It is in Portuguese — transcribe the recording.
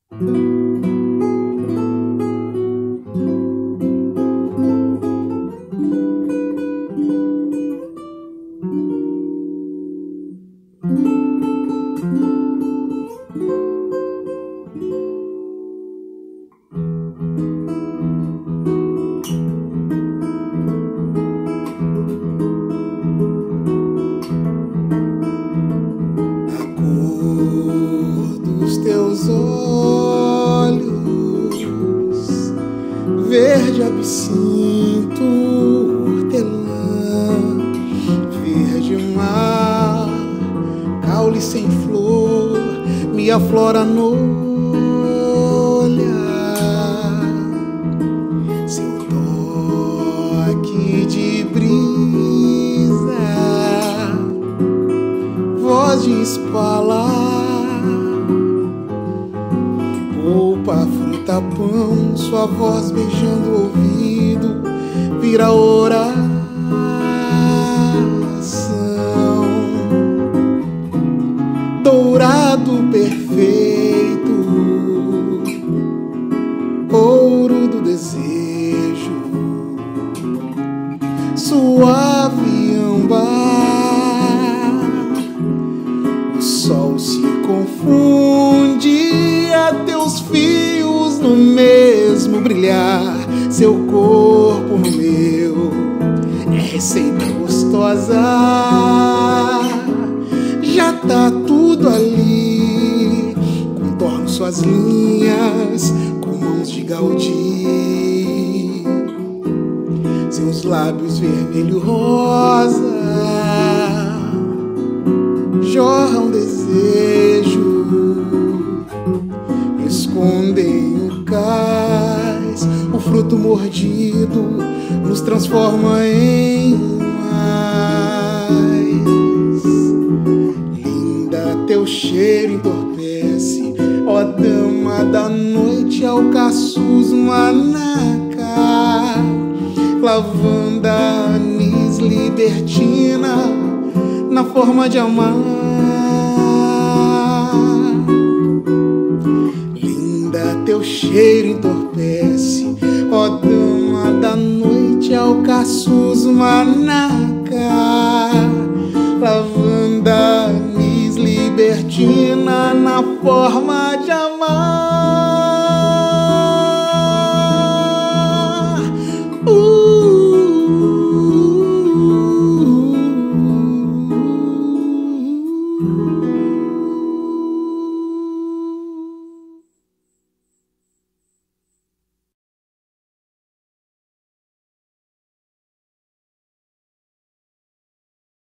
Teus olhos, verde absinto, hortelã, verde mar, caule sem flor, me aflora no olhar, seu toque de brisa, voz de espala, polpa, fruta, pão, sua voz beijando o ouvido, vira oração. Dourado perfeito, ouro do desejo, suave âmbar, o sol se confunde a teus fios no mesmo brilhar, seu corpo no meu, é receita gostosa, já tá tudo ali, contorno suas linhas com mãos de Gaudí, seus lábios vermelho rosa jorram desejo, escondem o cais, o fruto mordido nos transforma em mais. Linda, teu cheiro entorpece, ó dama da noite, alcaçuz, manaca, lavanda, anis, libertina, na forma de amar. Teu cheiro entorpece, ó dama da noite, alcaçuz, manaca, lavanda, anis, libertina, na forma